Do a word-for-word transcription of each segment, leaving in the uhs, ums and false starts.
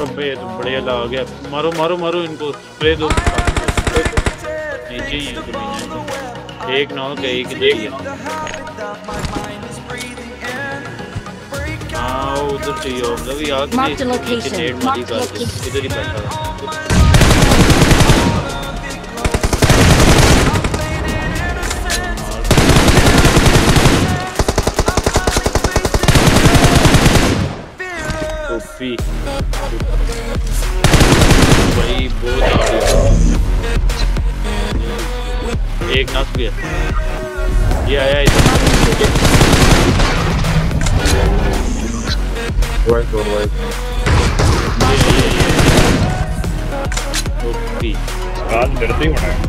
अबे तो बढ़िया ला गया मारो मारो मारो इनको स्प्रे दो नीचे ही है जमीन एक नौ के एक इधर ही है हाँ उधर चाहिए मतलब याद नहीं नेट मारी कर इधर ही बैठा है टोपी भाई बहुत एक नस भी है ये आया इधर वाइट और वाइट ये ये ये टोपी आज डरते ही होना है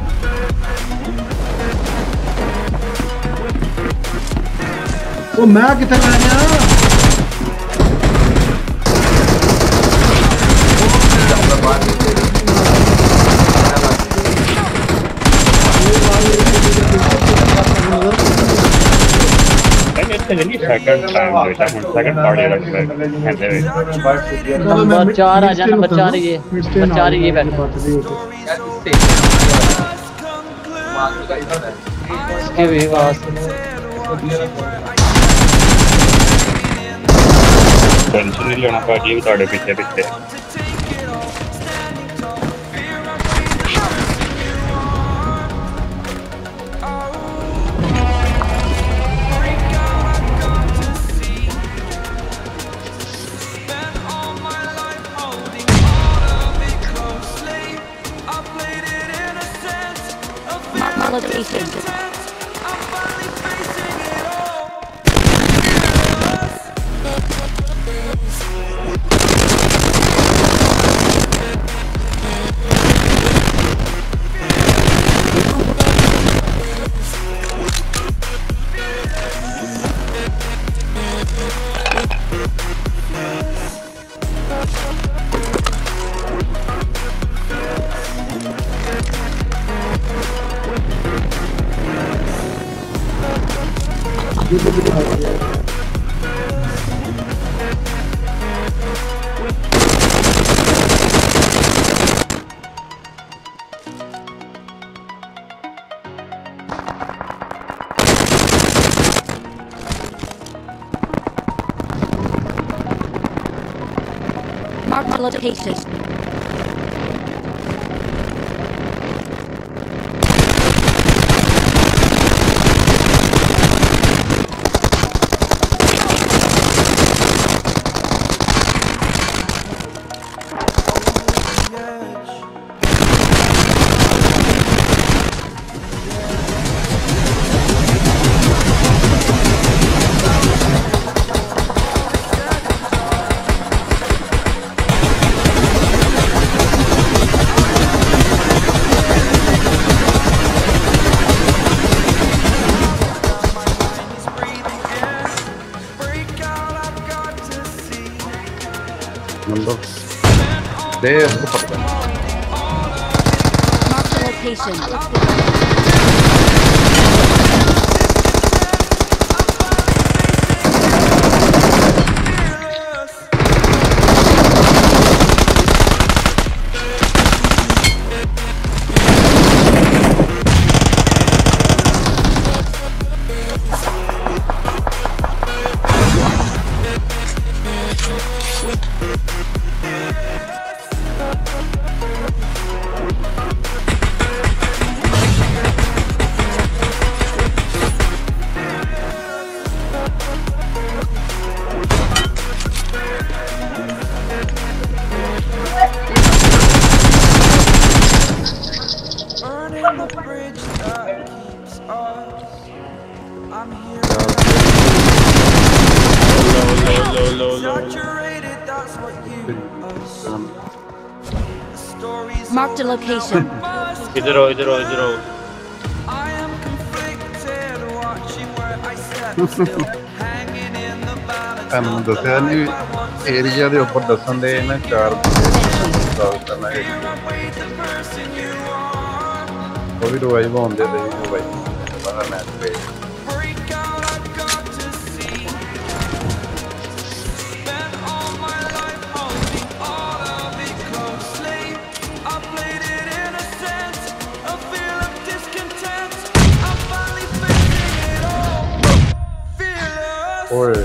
तो मैं किधर गया second time data second party लगता है नंबर चार आ जा नंबर चार ये नंबर चार ये बैठ इसके भी आवाज टेंशन नहीं लेना पाजी भी ताड़े पीछे पीछे location. Mark the location. There, mark the location. Marked a location. इधर आओ इधर आओ इधर आओ हम दस्या नहीं एरिया दे ऊपर दसन दे ना चार करना है वो भी रिवाइव होंदे दे भाई बाहर मैच पे ओए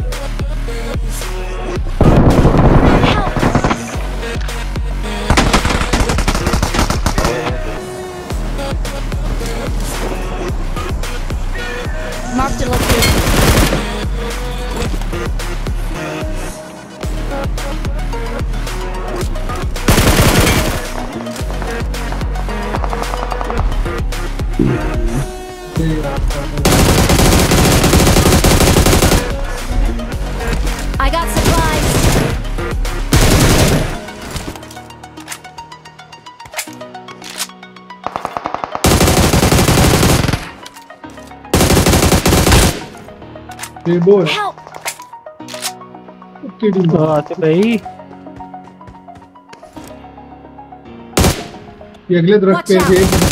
Marked a location. I got supplies. ये बोल Help! ओके डी आते भाई ये अगले दरख्त पे Watch out. ये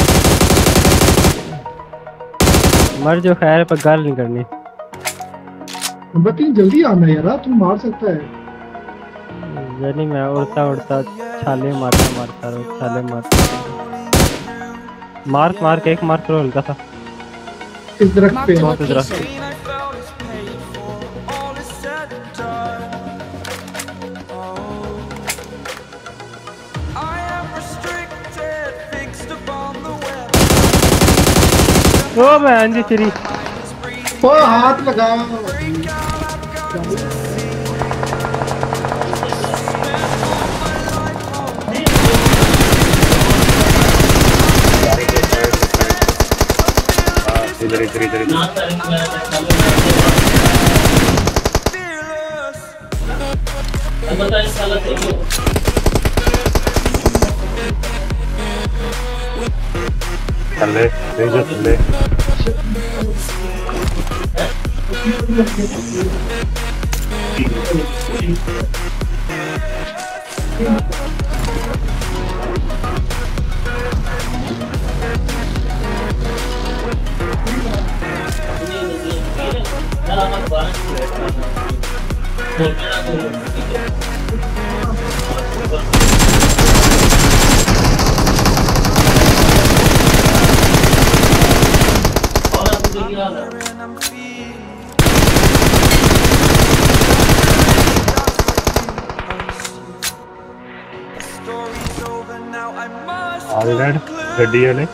मर जो खैर पर गाल नहीं करनी बती जल्दी आना यार तुम मार सकता है यानी मैं उड़ता उड़ता छाले मारता मारता रहो छाले मारता मार्क मार्क एक मार्क करो हल्का सा इस दरख्त Marked पे a बहुत इधर location. ओ मैं जी तेरी ओ हाथ लगा इधर इधर इधर इधर थल्ले भेजो थल्ले ऑलरेड गड्डी वाले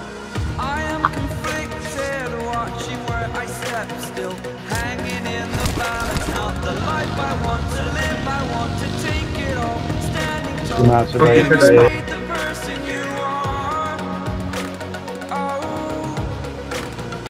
मैं आपसे